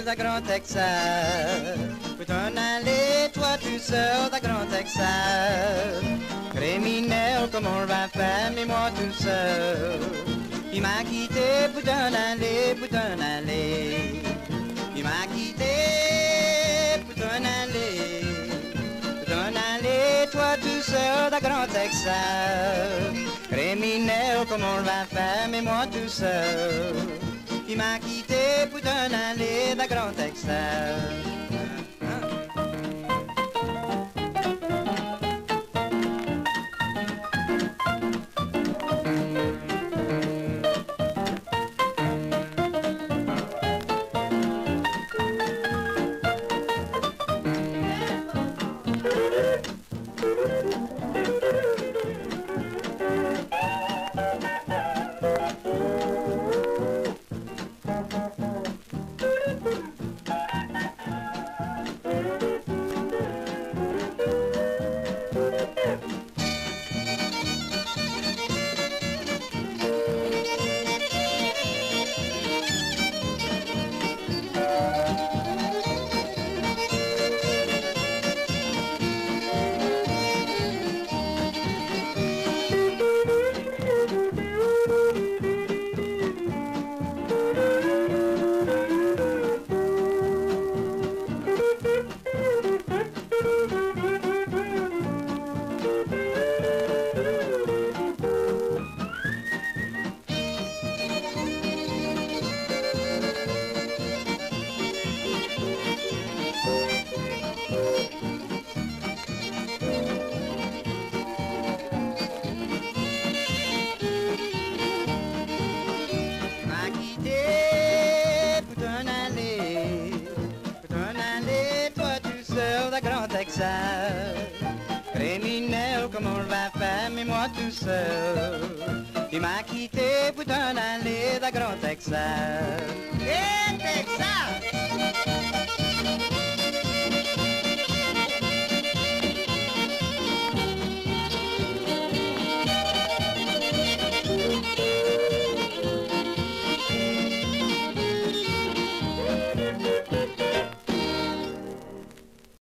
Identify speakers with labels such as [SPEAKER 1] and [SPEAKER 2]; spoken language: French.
[SPEAKER 1] d'un grand Texas. Pour t'en aller, toi tout seul d'un grand Texas. Criminel, comment on va faire, mais moi tout seul. Il m'a quitté pour t'en aller, pour t'en aller. Il m'a quitté pour t'en aller. Pour t'en aller, toi tout seul d'un grand Texas. Criminel, comment on va faire, mais moi tout seul. Il m'a quitté pour t'en aller d'un grand Texas. Criminel, comment on va faire, mais moi tout seul. Il m'a quitté pour t'en aller d'un grand Texas. Hey, Texas!